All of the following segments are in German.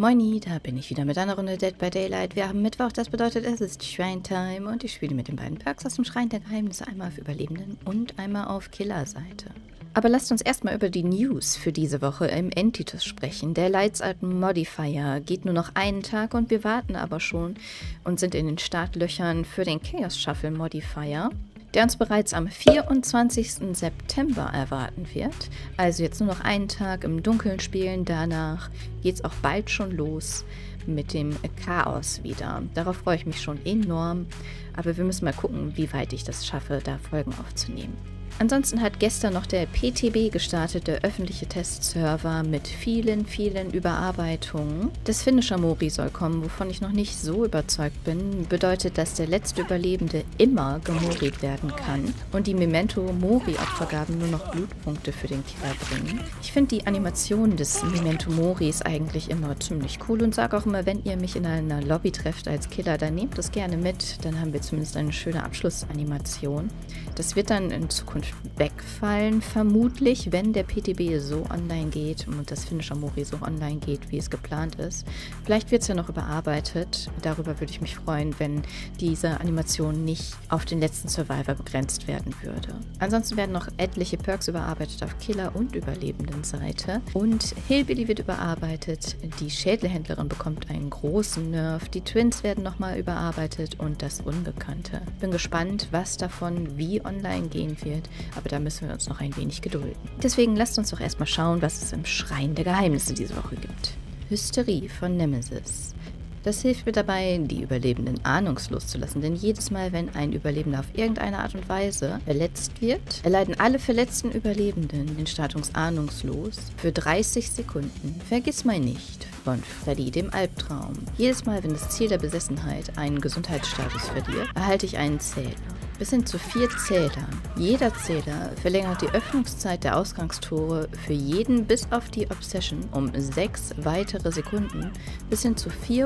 Moini, da bin ich wieder mit einer Runde Dead by Daylight. Wir haben Mittwoch, das bedeutet, es ist Shrine-Time und ich spiele mit den beiden Perks aus dem Schrein der Geheimnisse, einmal auf Überlebenden und einmal auf Killer-Seite. Aber lasst uns erstmal über die News für diese Woche im Entitus sprechen. Der Lights-Out Modifier geht nur noch einen Tag und wir warten aber schon und sind in den Startlöchern für den Chaos Shuffle Modifier, der uns bereits am 24. September erwarten wird. Also jetzt nur noch einen Tag im Dunkeln spielen, danach geht es auch bald schon los mit dem Chaos wieder. Darauf freue ich mich schon enorm, aber wir müssen mal gucken, wie weit ich das schaffe, da Folgen aufzunehmen. Ansonsten hat gestern noch der PTB gestartet, der öffentliche Testserver mit vielen Überarbeitungen. Das Finisher Mori soll kommen, wovon ich noch nicht so überzeugt bin. Bedeutet, dass der letzte Überlebende immer gemoriet werden kann und die Memento Mori Opfergaben nur noch Blutpunkte für den Killer bringen. Ich finde die Animation des Memento Moris eigentlich immer ziemlich cool und sage auch immer, wenn ihr mich in einer Lobby trefft als Killer, dann nehmt das gerne mit, dann haben wir zumindest eine schöne Abschlussanimation. Das wird dann in Zukunft wegfallen, vermutlich, wenn der PTB so online geht und das Finisher Mori so online geht, wie es geplant ist. Vielleicht wird es ja noch überarbeitet. Darüber würde ich mich freuen, wenn diese Animation nicht auf den letzten Survivor begrenzt werden würde. Ansonsten werden noch etliche Perks überarbeitet auf Killer- und Überlebendenseite. Und Hillbilly wird überarbeitet, die Schädelhändlerin bekommt einen großen Nerf, die Twins werden nochmal überarbeitet und das Unbekannte. Bin gespannt, was davon wie online gehen wird, aber da müssen wir uns noch ein wenig gedulden. Deswegen lasst uns doch erstmal schauen, was es im Schrein der Geheimnisse diese Woche gibt. Hysterie von Nemesis. Das hilft mir dabei, die Überlebenden ahnungslos zu lassen, denn jedes Mal, wenn ein Überlebender auf irgendeine Art und Weise verletzt wird, erleiden alle verletzten Überlebenden den Status ahnungslos für 30 Sekunden. Vergiss mal nicht von Freddy, dem Albtraum. Jedes Mal, wenn das Ziel der Besessenheit einen Gesundheitsstatus verliert, erhalte ich einen Zähler. Bis hin zu 4 Zählern. Jeder Zähler verlängert die Öffnungszeit der Ausgangstore für jeden bis auf die Obsession um 6 weitere Sekunden, bis hin zu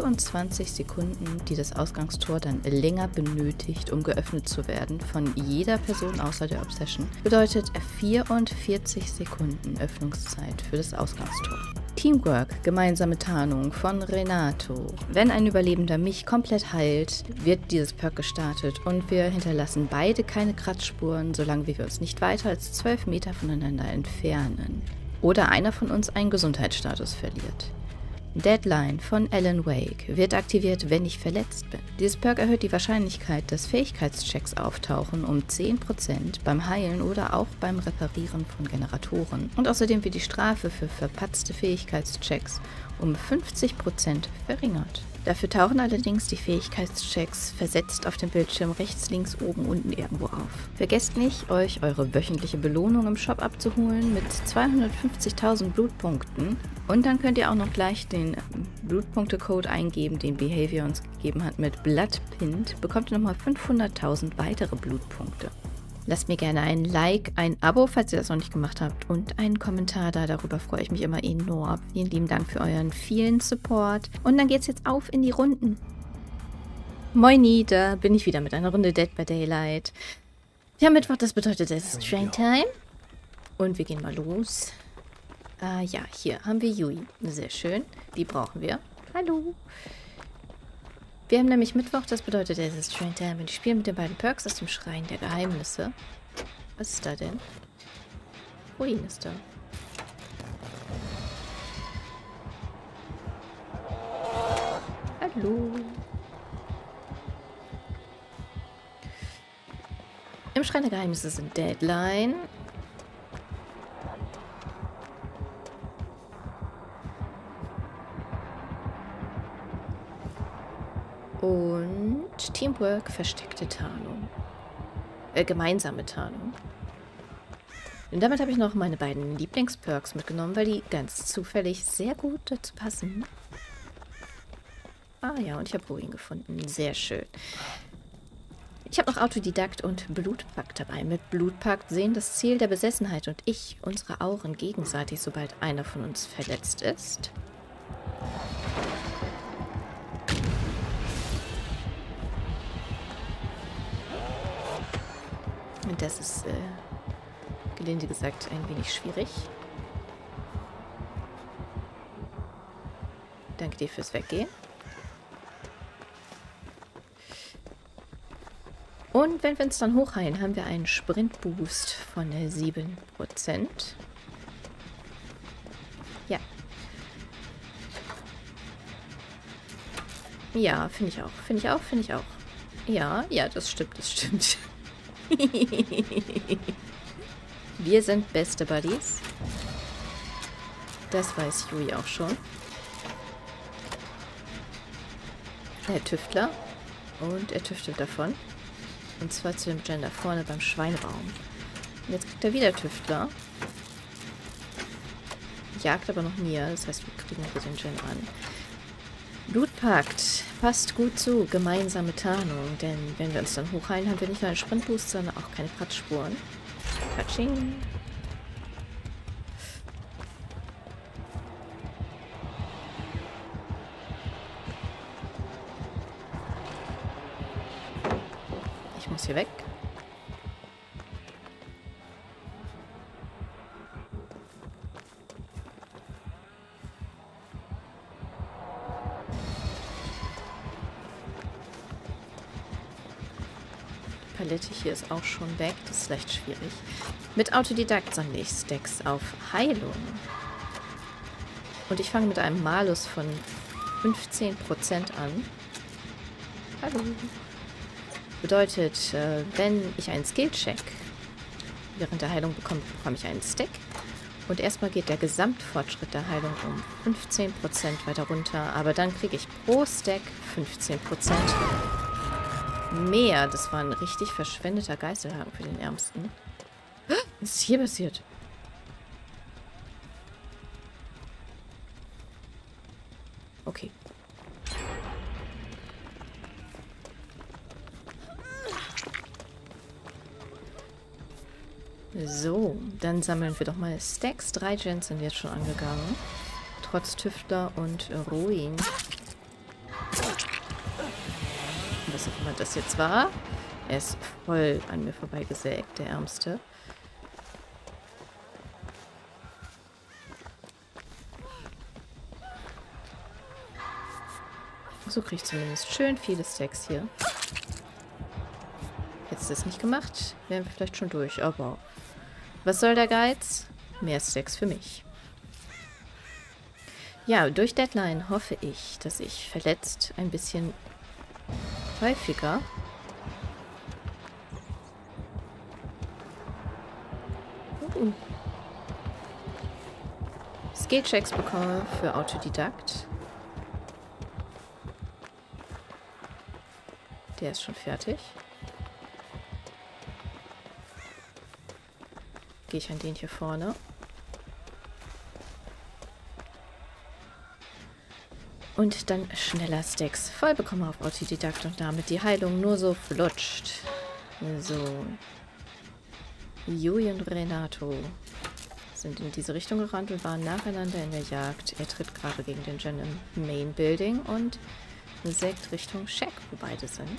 24 Sekunden, die das Ausgangstor dann länger benötigt, um geöffnet zu werden von jeder Person außer der Obsession. Bedeutet 44 Sekunden Öffnungszeit für das Ausgangstor. Teamwork, gemeinsame Tarnung von Renato. Wenn ein Überlebender mich komplett heilt, wird dieses Perk gestartet und wir hinterlassen beide keine Kratzspuren, solange wir uns nicht weiter als 12 Meter voneinander entfernen. Oder einer von uns einen Gesundheitsstatus verliert. Deadline von Alan Wake wird aktiviert, wenn ich verletzt bin. Dieses Perk erhöht die Wahrscheinlichkeit, dass Fähigkeitschecks auftauchen um 10% beim Heilen oder auch beim Reparieren von Generatoren. Und außerdem wird die Strafe für verpatzte Fähigkeitschecks um 50% verringert. Dafür tauchen allerdings die Fähigkeitschecks versetzt auf dem Bildschirm rechts, links, oben, unten irgendwo auf. Vergesst nicht, euch eure wöchentliche Belohnung im Shop abzuholen mit 250.000 Blutpunkten. Und dann könnt ihr auch noch gleich den Blutpunkte-Code eingeben, den Behavior uns gegeben hat mit Bloodpint. Bekommt ihr nochmal 500.000 weitere Blutpunkte. Lasst mir gerne ein Like, ein Abo, falls ihr das noch nicht gemacht habt, und einen Kommentar da. Darüber freue ich mich immer enorm. Vielen lieben Dank für euren vielen Support. Und dann geht's jetzt auf in die Runden. Moini, da bin ich wieder mit einer Runde Dead by Daylight. Wir haben Mittwoch, das bedeutet, es ist Train Time. Und wir gehen mal los. Ja, hier haben wir Yui. Sehr schön. Die brauchen wir. Hallo. Wir haben nämlich Mittwoch, das bedeutet, es ist Train Time und ich spiele mit den beiden Perks aus dem Schrein der Geheimnisse. Was ist da denn? Ruin ist da. Hallo. Im Schrein der Geheimnisse sind Deadline. Und Teamwork, versteckte Tarnung. Gemeinsame Tarnung. Und damit habe ich noch meine beiden Lieblingsperks mitgenommen, weil die ganz zufällig sehr gut dazu passen. Ah ja, und ich habe Ruin gefunden. Sehr schön. Ich habe noch Autodidakt und Blutpakt dabei. Mit Blutpakt sehen das Ziel der Besessenheit und ich unsere Auren gegenseitig, sobald einer von uns verletzt ist. Und das ist, gelinde gesagt, ein wenig schwierig. Danke dir fürs Weggehen. Und wenn wir uns dann hochheilen, haben wir einen Sprintboost von 7%. Ja. Ja, finde ich auch. Finde ich auch, finde ich auch. Ja, ja, das stimmt, das stimmt. Wir sind beste Buddies. Das weiß Yui auch schon. Der Tüftler. Und er tüftelt davon. Und zwar zu dem Gen da vorne beim Schweineraum. Und jetzt kriegt er wieder Tüftler. Jagt aber noch Nia. Das heißt, wir kriegen hier den Gen an. Blutpakt. Passt gut zu. Gemeinsame Tarnung. Denn wenn wir uns dann hochheilen, haben wir nicht nur einen Sprintboost, sondern auch keine Kratzspuren. Katsching. Ich muss hier weg. Die Palette hier ist auch schon weg. Das ist leicht schwierig. Mit Autodidakt sammle ich Stacks auf Heilung. Und ich fange mit einem Malus von 15% an. Hallo. Bedeutet, wenn ich einen Skill-Check während der Heilung bekomme, bekomme ich einen Stack. Und erstmal geht der Gesamtfortschritt der Heilung um 15% weiter runter. Aber dann kriege ich pro Stack 15% mehr. Das war ein richtig verschwendeter Geißelhaken für den Ärmsten. Was ist hier passiert? Okay. So, dann sammeln wir doch mal Stacks. 3 Gens sind jetzt schon angegangen. Trotz Tüftler und Ruin. Was auch immer das jetzt war. Er ist voll an mir vorbeigesägt, der Ärmste. So kriege ich zumindest schön viele Stacks hier. Hättest du das nicht gemacht, wären wir vielleicht schon durch, aber was soll der Geiz? Mehr Stacks für mich. Ja, durch Deadline hoffe ich, dass ich verletzt ein bisschen häufiger Skill-Checks bekomme für Autodidakt. Der ist schon fertig. Gehe ich an den hier vorne. Und dann schneller Stacks voll bekomme auf Autodidakt und damit die Heilung nur so flutscht. So. Yui und Renato sind in diese Richtung gerannt und waren nacheinander in der Jagd. Er tritt gerade gegen den Gen im Main Building und sägt Richtung Shack, wo beide sind.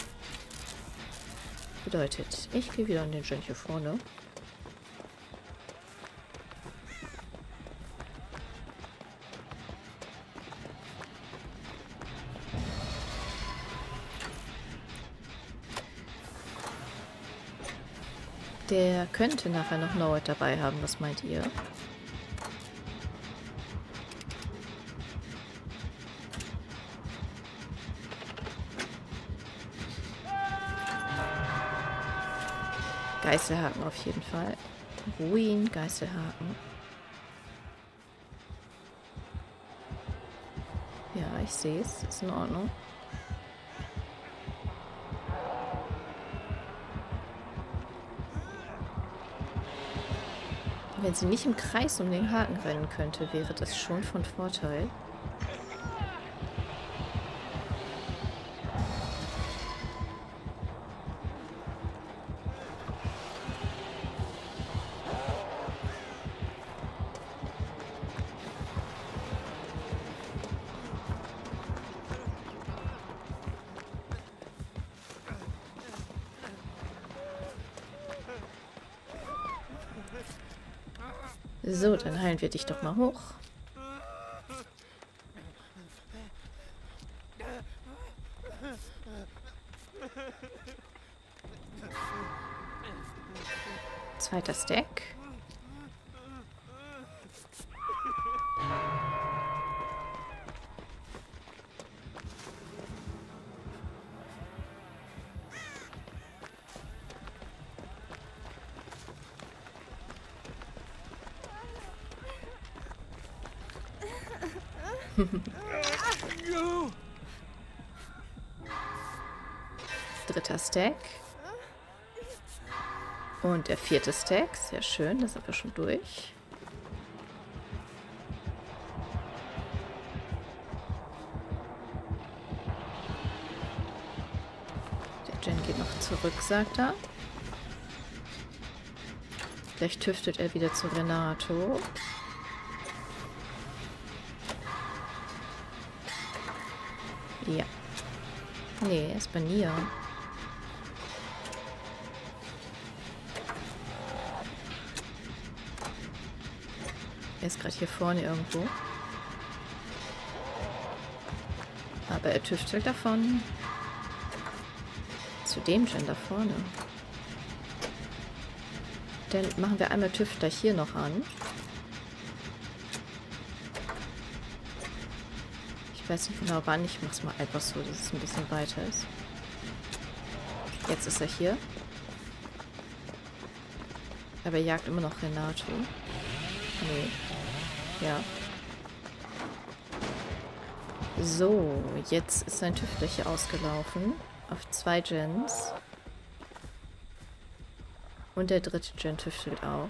Bedeutet, ich gehe wieder an den Gen hier vorne. Der könnte nachher noch Noet dabei haben. Was meint ihr? Geißelhaken auf jeden Fall. Ruin, Geißelhaken. Ja, ich sehe es. Ist in Ordnung. Wenn sie nicht im Kreis um den Haken rennen könnte, wäre das schon von Vorteil. So, dann heilen wir dich doch mal hoch. Zweiter Stack. Dritter Stack. Und der vierte Stack. Sehr schön, das sind wir schon durch. Der Jen geht noch zurück, sagt er. Vielleicht tüftet er wieder zu Renato. Ja. Nee, er ist bei Nia. Er ist gerade hier vorne irgendwo. Aber er tüftelt davon. Zu dem Gen da vorne. Dann machen wir einmal Tüftler hier noch an. Ich weiß nicht genau wann. Ich mach's mal einfach so, dass es ein bisschen weiter ist. Jetzt ist er hier. Aber er jagt immer noch Renato. Nee. Ja. So, jetzt ist sein Tüftler hier ausgelaufen. Auf 2 Gens. Und der dritte Gen tüftelt auch.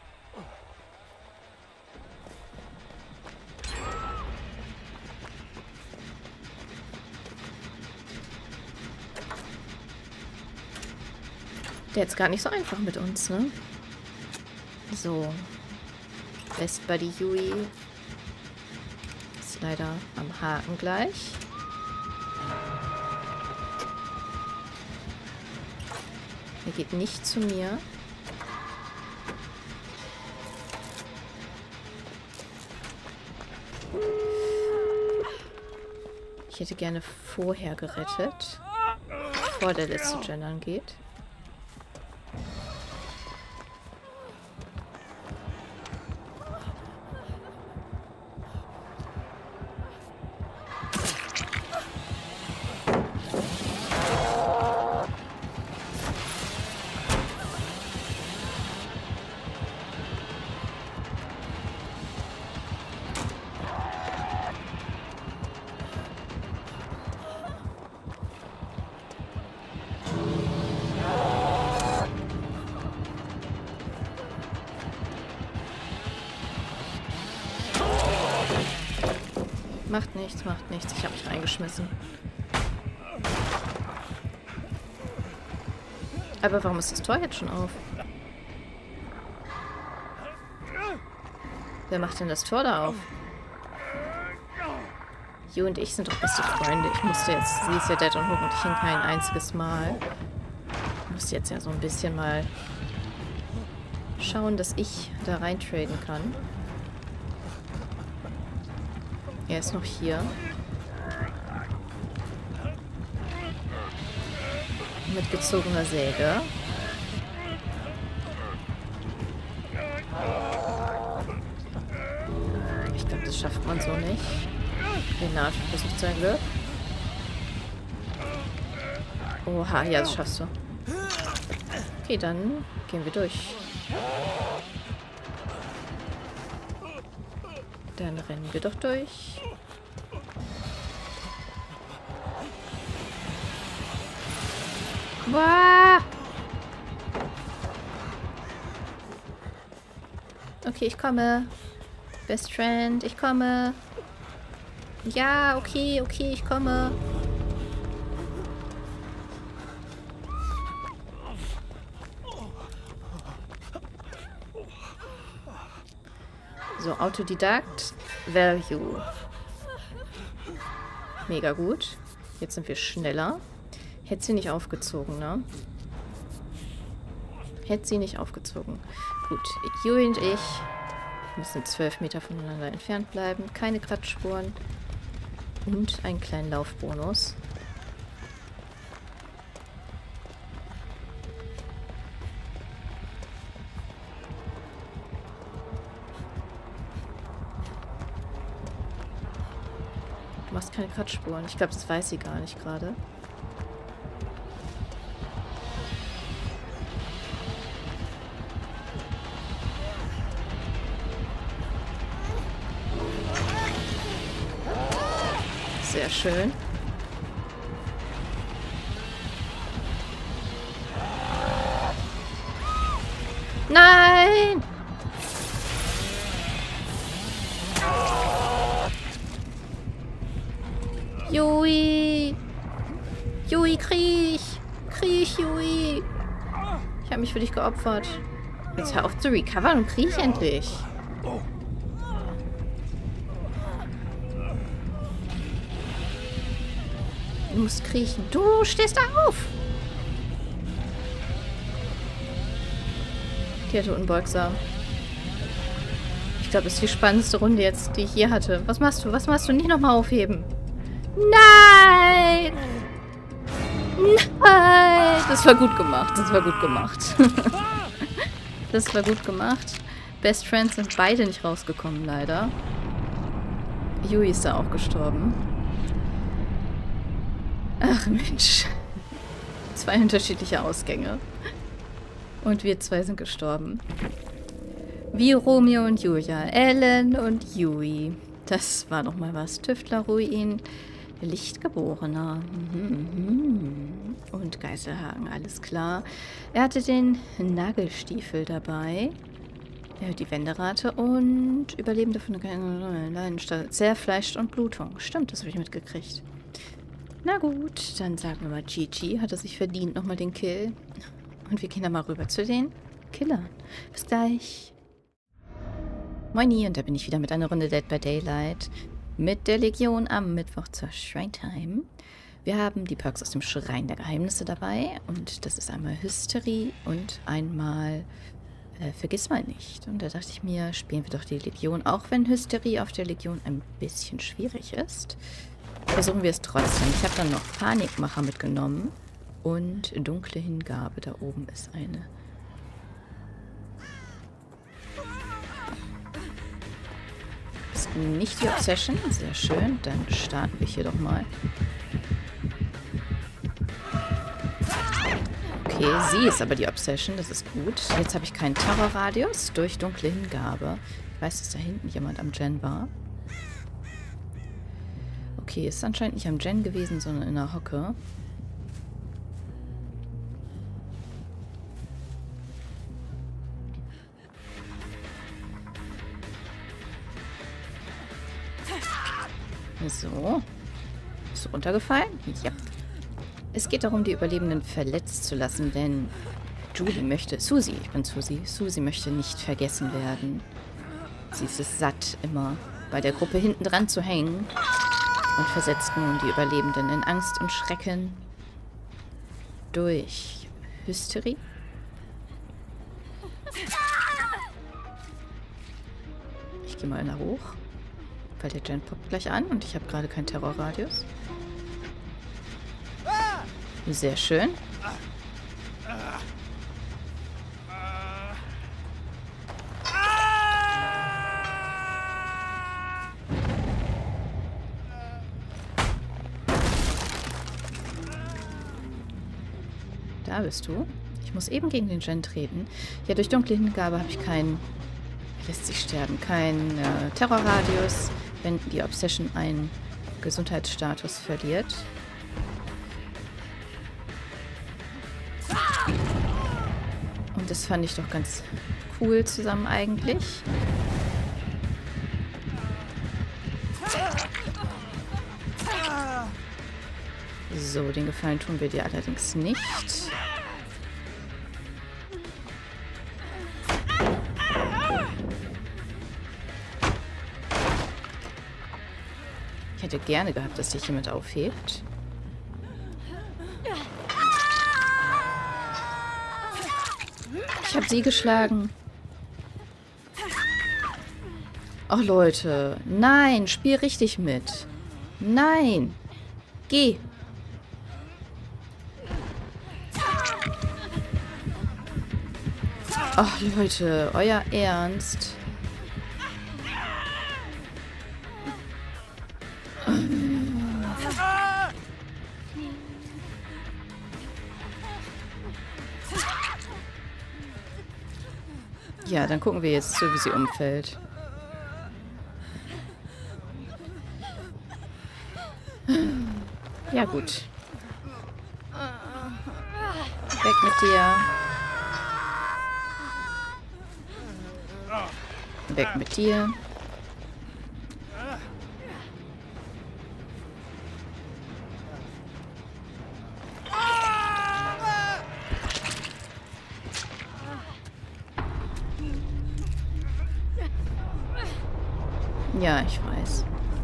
Der ist gar nicht so einfach mit uns, ne? So. Best Buddy Yui ist leider am Haken gleich. Er geht nicht zu mir. Ich hätte gerne vorher gerettet, bevor der letzte Gen angeht. Macht nichts, macht nichts. Ich habe mich reingeschmissen. Aber warum ist das Tor jetzt schon auf? Wer macht denn das Tor da auf? Yu und ich sind doch beste Freunde. Ich musste jetzt... Sie ist ja dead und hoch und ich hin kein einziges Mal. Ich musste jetzt ja so ein bisschen mal schauen, dass ich da rein traden kann. Er ist noch hier. Mit gezogener Säge. Ich glaube, das schafft man so nicht. Renato versucht sein Glück. Oha, ja, das schaffst du. Okay, dann gehen wir durch. Dann rennen wir doch durch. Wow. Okay, ich komme. Best Friend, ich komme. Ja, okay, okay, ich komme. So, Autodidakt, Value. Mega gut. Jetzt sind wir schneller. Hätte sie nicht aufgezogen, ne? Hätte sie nicht aufgezogen. Gut, Yui und ich müssen 12 Meter voneinander entfernt bleiben. Keine Kratzspuren. Und einen kleinen Laufbonus. machst keine Kratzspuren. Ich glaube, das weiß sie gar nicht gerade. Sehr schön. Nein! Yui! Yui, kriech! Kriech, Yui! Ich habe mich für dich geopfert. Jetzt hör auf zu recovern und kriech endlich. Du musst kriechen. Du stehst auf! Die hatte unbeugsam. Ich glaube, das ist die spannendste Runde jetzt, die ich je hatte. Was machst du? Was machst du? Nicht nochmal aufheben. Nein! Nein! Das war gut gemacht. Das war gut gemacht. Das war gut gemacht. Best Friends sind beide nicht rausgekommen, leider. Yui ist da auch gestorben. Ach Mensch. 2 unterschiedliche Ausgänge. Und wir 2 sind gestorben. Wie Romeo und Julia. Ellen und Yui. Das war doch mal was. Tüftlerruin. Lichtgeborener. Und Geiselhaken, alles klar. Er hatte den Nagelstiefel dabei. Die Wenderate und Überlebende von der Leidenschaft. Zerfleischt und Blutung. Stimmt, das habe ich mitgekriegt. Na gut, dann sagen wir mal GG. Hat er sich verdient, nochmal den Kill. Und wir gehen dann mal rüber zu den Killern. Bis gleich. Moini, und da bin ich wieder mit einer Runde Dead by Daylight. Mit der Legion am Mittwoch zur Shrine Time. Wir haben die Perks aus dem Schrein der Geheimnisse dabei. Und das ist einmal Hysterie und einmal Vergiss mal nicht. Und da dachte ich mir, spielen wir doch die Legion. Auch wenn Hysterie auf der Legion ein bisschen schwierig ist. Versuchen wir es trotzdem. Ich habe dann noch Panikmacher mitgenommen. Und dunkle Hingabe. Da oben ist eine. Ist nicht die Obsession. Sehr schön. Dann starten wir hier doch mal. Okay, sie ist aber die Obsession. Das ist gut. Jetzt habe ich keinen Terrorradius durch dunkle Hingabe. Ich weiß, dass da hinten jemand am Gen war. Okay, ist anscheinend nicht am Gen gewesen, sondern in der Hocke. So. Bist du runtergefallen? Ja. Es geht darum, die Überlebenden verletzt zu lassen, denn Julie möchte... Susie, ich bin Susie. Susie möchte nicht vergessen werden. Sie ist es satt, immer bei der Gruppe hinten dran zu hängen und versetzt nun die Überlebenden in Angst und Schrecken durch Hysterie. Ich gehe mal nach hoch. Weil der Gen poppt gleich an und ich habe gerade keinen Terrorradius. Sehr schön. Da bist du. Ich muss eben gegen den Gen treten. Ja, durch dunkle Hingabe habe ich keinen... Lässt sich sterben. Kein Terrorradius, wenn die Obsession einen Gesundheitsstatus verliert. Und das fand ich doch ganz cool zusammen eigentlich. So, den Gefallen tun wir dir allerdings nicht. Ich hätte gerne gehabt, dass dich jemand aufhebt. Ich habe sie geschlagen. Ach Leute, nein, spiel richtig mit. Nein, geh. Ach Leute, euer Ernst. Ja, dann gucken wir jetzt zu, wie sie umfällt. Ja, gut. Weg mit dir. Weg mit dir. Ja, ich weiß.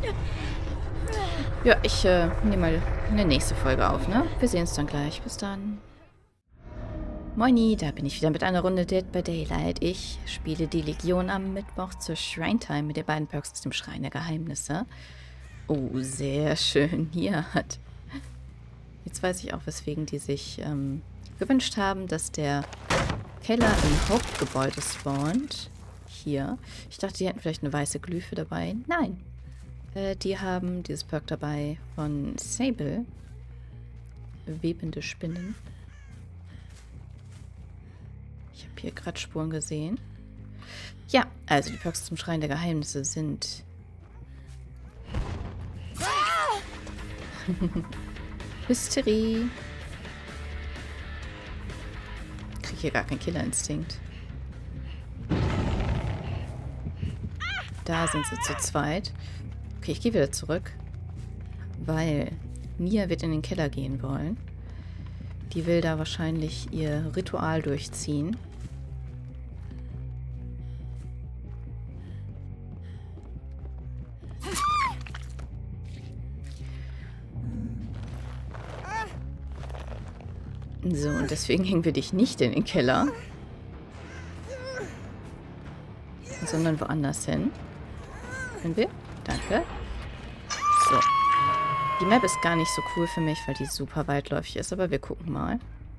Ja, ich nehme mal eine nächste Folge auf, ne? Wir sehen uns dann gleich. Bis dann. Moini, da bin ich wieder mit einer Runde Dead by Daylight. Ich spiele die Legion am Mittwoch zur Shrine Time mit den beiden Perks aus dem Schrein der Geheimnisse. Oh, sehr schön. Hier hat... Jetzt weiß ich auch, weswegen die sich gewünscht haben, dass der Keller im Hauptgebäude spawnt. Hier. Ich dachte, die hätten vielleicht eine weiße Glyphe dabei. Nein. Die haben dieses Perk dabei von Sable. Webende Spinnen. Ich habe hier gerade Spuren gesehen. Ja, also die Perks zum Schrein der Geheimnisse sind... Hysterie. Ich kriege hier gar keinen Killerinstinkt. Da sind sie zu zweit. Okay, ich gehe wieder zurück. Weil Nia wird in den Keller gehen wollen. Die will da wahrscheinlich ihr Ritual durchziehen. So, und deswegen hängen wir dich nicht in den Keller. Sondern woanders hin. Können wir? Danke. So. Die Map ist gar nicht so cool für mich, weil die super weitläufig ist, aber wir gucken mal.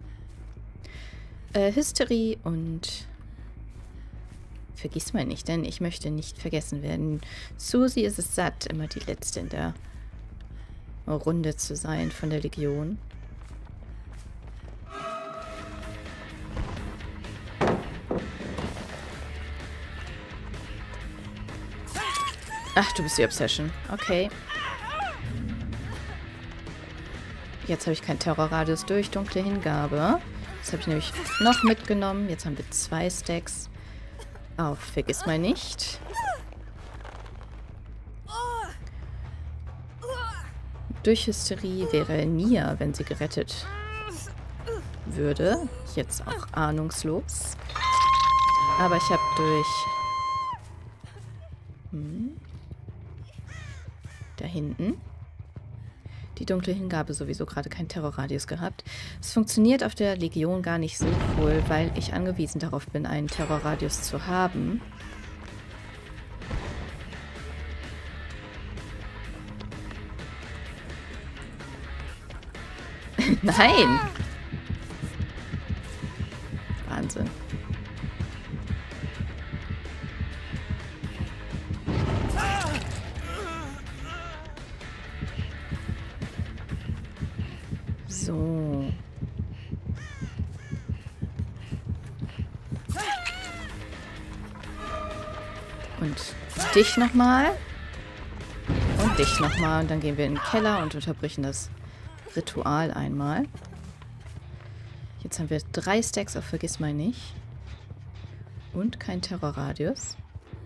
Hysterie und... Vergiss mal nicht, denn ich möchte nicht vergessen werden. Susi ist es satt, immer die Letzte in der Runde zu sein von der Legion. Ach, du bist die Obsession. Okay. Jetzt habe ich keinen Terrorradius durch dunkle Hingabe. Das habe ich nämlich noch mitgenommen. Jetzt haben wir 2 Stacks. Auf vergiss mal nicht. Durch Hysterie wäre Nia, wenn sie gerettet würde. Jetzt auch ahnungslos. Aber ich habe durch... Da hinten. Die dunkle Hingabe sowieso gerade keinen Terrorradius gehabt. Es funktioniert auf der Legion gar nicht so cool, weil ich angewiesen darauf bin, einen Terrorradius zu haben. Nein! Wahnsinn. So. Und dich nochmal. Und dich nochmal. Und dann gehen wir in den Keller und unterbrechen das Ritual einmal. Jetzt haben wir 3 Stacks auf Vergiss mal nicht. Und kein Terrorradius.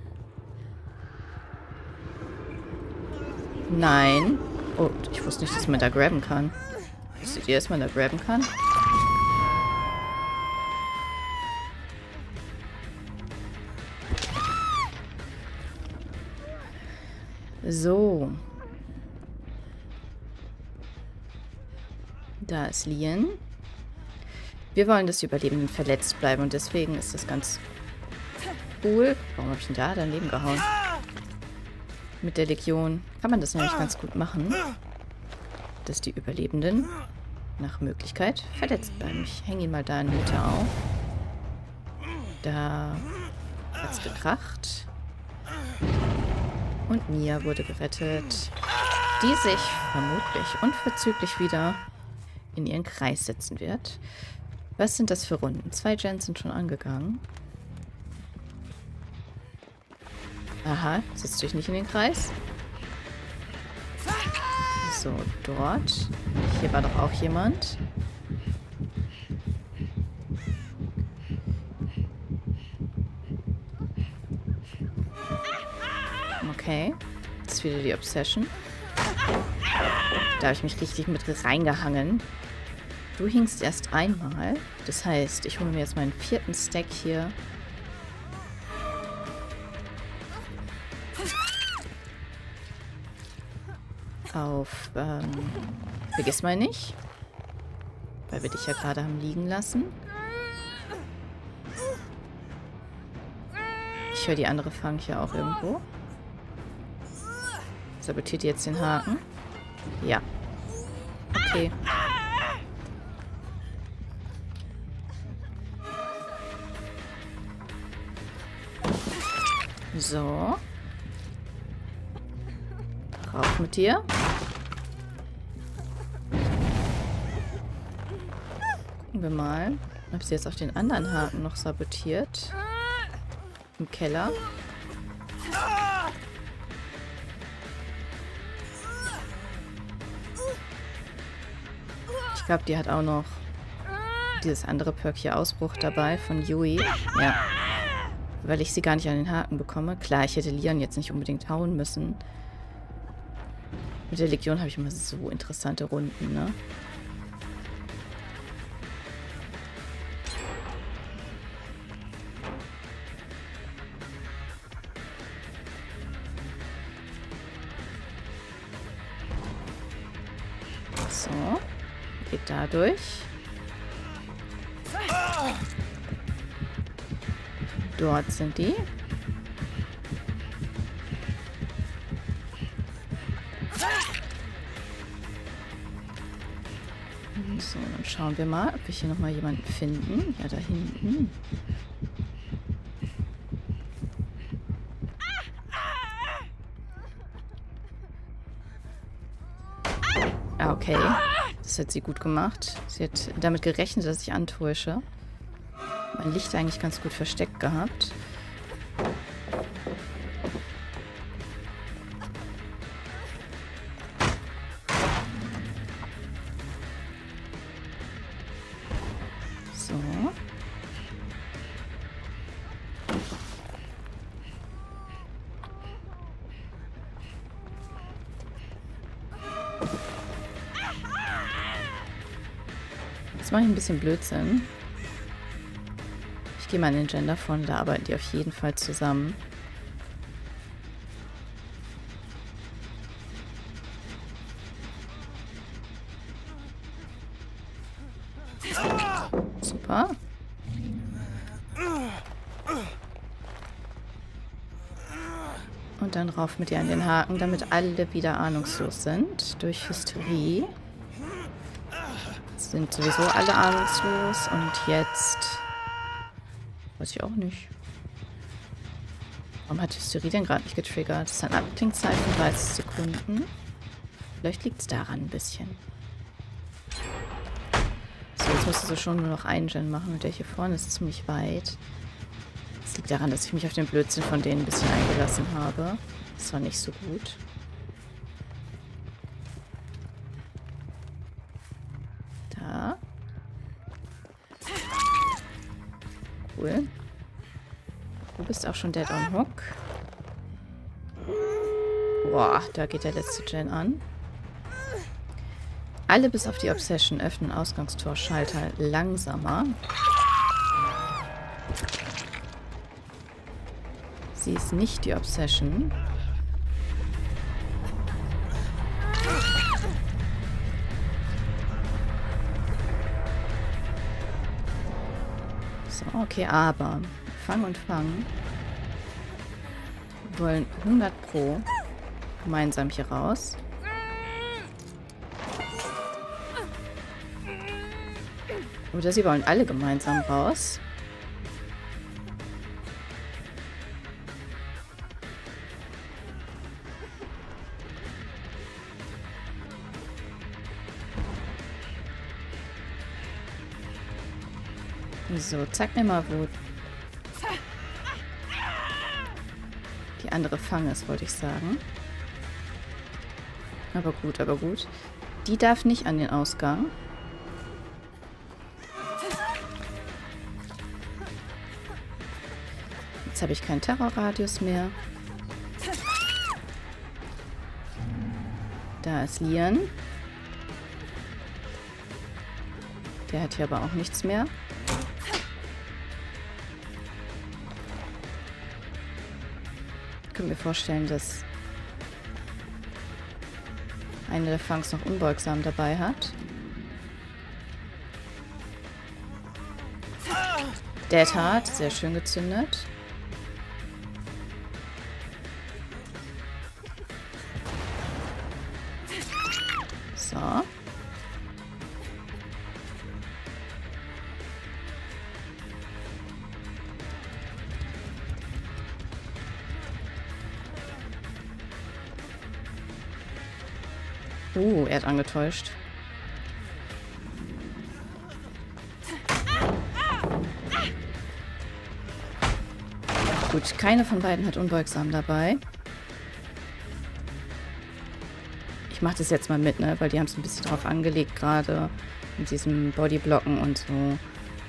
Nein. Oh, ich wusste nicht, dass man da grabben kann. Wusstet ihr, dass man da grabben kann? So. Da ist Lien. Wir wollen, dass die Überlebenden verletzt bleiben und deswegen ist das ganz cool. Warum habe ich denn da daneben gehauen? Mit der Legion kann man das nämlich ganz gut machen, dass die Überlebenden nach Möglichkeit verletzt bleiben. Ich hänge ihn mal da in die Mitte auf. Da hat es gekracht. Und Nia wurde gerettet. die sich vermutlich unverzüglich wieder in ihren Kreis setzen wird. Was sind das für Runden? 2 Gens sind schon angegangen. Aha, setzt euch nicht in den Kreis. So, dort. Hier war doch auch jemand. Okay. Das ist wieder die Obsession. Da habe ich mich richtig mit reingehangen. Du hingst erst einmal. Das heißt, ich hole mir jetzt meinen 4. Stack hier. Auf, vergiss mal nicht. Weil wir dich ja gerade haben liegen lassen. Ich höre die andere Fang hier auch irgendwo. Sabotiert ihr jetzt den Haken? Ja. Okay. So. Rauf mit dir. Gucken wir mal, ob sie jetzt auf den anderen Haken noch sabotiert. Im Keller. Ich glaube, die hat auch noch dieses andere Perk hier Ausbruch dabei von Yui. Ja. Weil ich sie gar nicht an den Haken bekomme. Klar, ich hätte Leon jetzt nicht unbedingt hauen müssen. Mit der Legion habe ich immer so interessante Runden, ne? So. Geht da durch. Dort sind die. So, dann schauen wir mal, ob wir hier nochmal jemanden finden. Ja, da hinten. Ah, okay. Das hat sie gut gemacht. Sie hat damit gerechnet, dass ich antäusche. Mein Licht eigentlich ganz gut versteckt gehabt. So. Jetzt mache ich ein bisschen Blödsinn. Ich gehe mal in den Gen davon, da arbeiten die auf jeden Fall zusammen. Super. Und dann rauf mit ihr an den Haken, damit alle wieder ahnungslos sind. Durch Hysterie. Sind sowieso alle ahnungslos. Und jetzt... Weiß ich auch nicht. Warum hat Hysterie denn gerade nicht getriggert? Das ist ein Abklingzeit von 30 Sekunden. Vielleicht liegt es daran ein bisschen. So, jetzt musst du schon nur noch einen Gen machen. Und der hier vorne ist ziemlich weit. Das liegt daran, dass ich mich auf den Blödsinn von denen ein bisschen eingelassen habe. Das war nicht so gut. Da. Cool. Du bist auch schon dead on hook. Boah, da geht der letzte Gen an. Alle bis auf die Obsession öffnen Ausgangstorschalter langsamer. Sie ist nicht die Obsession. So, okay, aber Fang und Fang wollen 100 Pro gemeinsam hier raus. Oder sie wollen alle gemeinsam raus. So, zeig mir mal, wo die andere Fang ist, wollte ich sagen. Aber gut, aber gut. Die darf nicht an den Ausgang. Jetzt habe ich keinen Terrorradius mehr. Da ist Lian. Der hat hier aber auch nichts mehr. Ich könnte mir vorstellen, dass eine der Fangs noch unbeugsam dabei hat. Dead Heart, sehr schön gezündet. So. Er hat angetäuscht. Gut, keine von beiden hat unbeugsam dabei. Ich mache das jetzt mal mit, ne? Weil die haben es ein bisschen drauf angelegt gerade. Mit diesem Bodyblocken und so.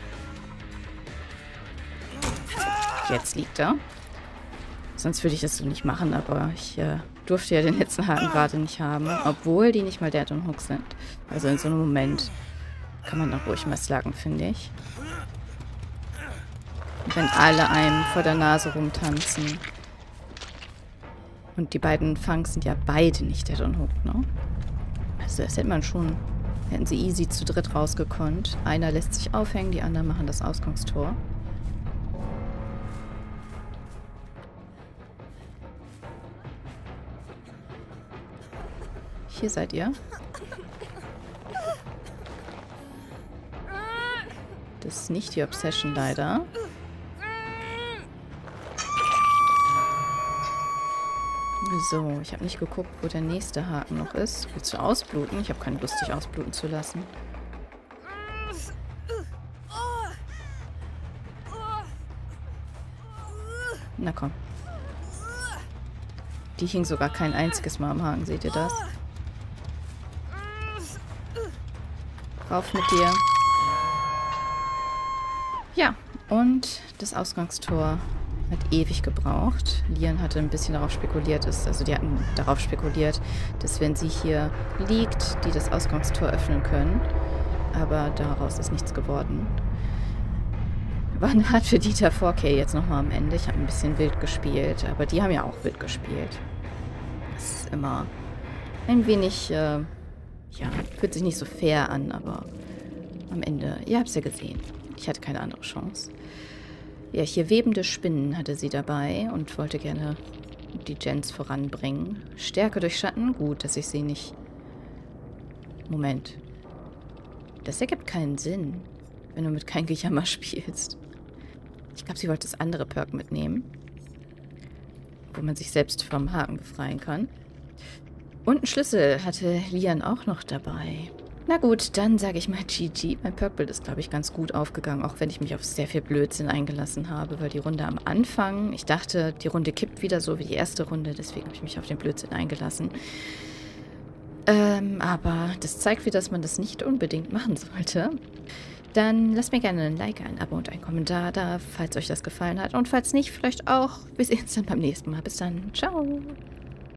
Jetzt liegt er. Sonst würde ich das so nicht machen, aber ich durfte ja den letzten Haken gerade nicht haben. Obwohl die nicht mal Dead und Hook sind. Also in so einem Moment kann man doch ruhig mal sluggen, finde ich. Und wenn alle einem vor der Nase rumtanzen. Und die beiden Fangs sind ja beide nicht Dead und Hook, ne? Also das hätte man schon... Hätten sie easy zu dritt rausgekonnt. Einer lässt sich aufhängen, die anderen machen das Ausgangstor. Hier seid ihr. Das ist nicht die Obsession, leider. So, ich habe nicht geguckt, wo der nächste Haken noch ist. Willst du ausbluten? Ich habe keine Lust, dich ausbluten zu lassen. Na komm. Die hing sogar kein einziges Mal am Haken, seht ihr das? Rauf mit dir. Ja, und das Ausgangstor hat ewig gebraucht. Lian hatte ein bisschen darauf spekuliert, also die hatten darauf spekuliert, dass wenn sie hier liegt, die das Ausgangstor öffnen können. Aber daraus ist nichts geworden. War eine hart verdienter 4K jetzt nochmal am Ende. Ich habe ein bisschen wild gespielt, aber die haben ja auch wild gespielt. Das ist immer ein wenig, ja, fühlt sich nicht so fair an, aber am Ende, ihr habt es ja gesehen. Ich hatte keine andere Chance. Ja, hier webende Spinnen hatte sie dabei und wollte gerne die Gens voranbringen. Stärke durch Schatten? Gut, dass ich sie nicht... Moment. Das ergibt keinen Sinn, wenn du mit kein Gejammer spielst. Ich glaube, sie wollte das andere Perk mitnehmen. Wo man sich selbst vom Haken befreien kann. Und einen Schlüssel hatte Lian auch noch dabei. Na gut, dann sage ich mal GG. Mein Perkbild ist, glaube ich, ganz gut aufgegangen, auch wenn ich mich auf sehr viel Blödsinn eingelassen habe, weil die Runde am Anfang, ich dachte, die Runde kippt wieder so wie die erste Runde, deswegen habe ich mich auf den Blödsinn eingelassen. Aber das zeigt wieder, dass man das nicht unbedingt machen sollte. Dann lasst mir gerne ein Like, ein Abo und einen Kommentar da, falls euch das gefallen hat. Und falls nicht, vielleicht auch. Wir sehen uns dann beim nächsten Mal. Bis dann. Ciao.